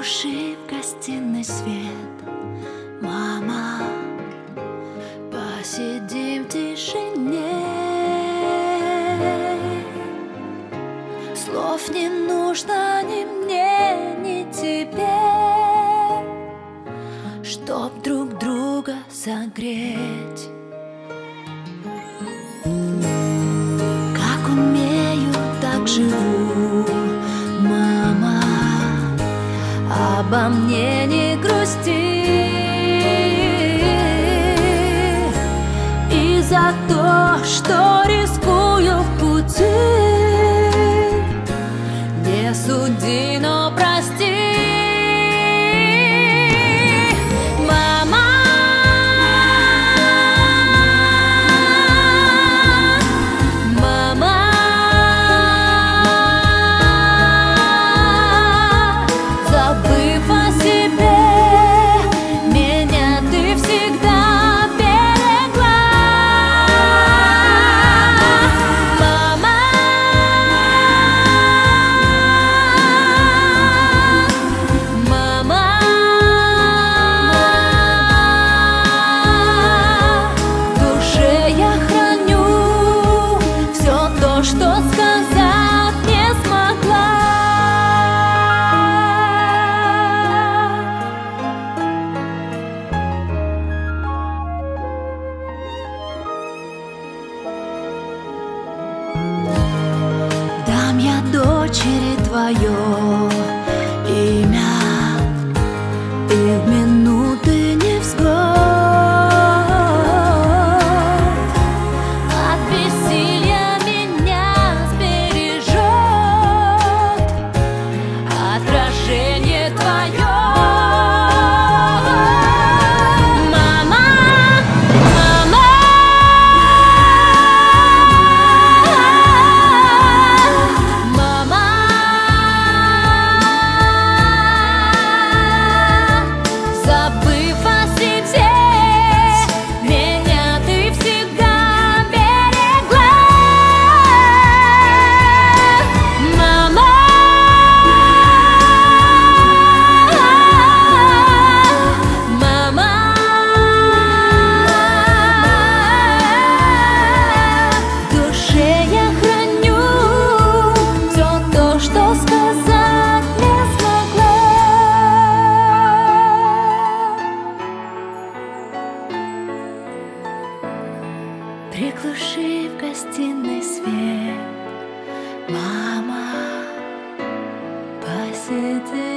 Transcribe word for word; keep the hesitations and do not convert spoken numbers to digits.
Приглуши в гостиной свет, мама, посидим в тишине. Слов не нужно ни мне, ни тебе, чтоб друг друга согреть. Как умею, так живу, мама, обо мне не грусти. И за то, что рискую в пути, не суди, но прости. Мама, мама, забыв о себе, меня ты всегда берегла. Мама, мама, в душе я храню все то, что сказать не смогла. Дам я дочери твое имя, и в минуты невзгод от бессилия меня сбережет отражение твое. Мама, мама, мама, забыв о себе, меня ты всегда берегла. Мама, мама, в душе я храню все то, что сказать не смогла. Приглуши в гостиной свет, мама, посиди.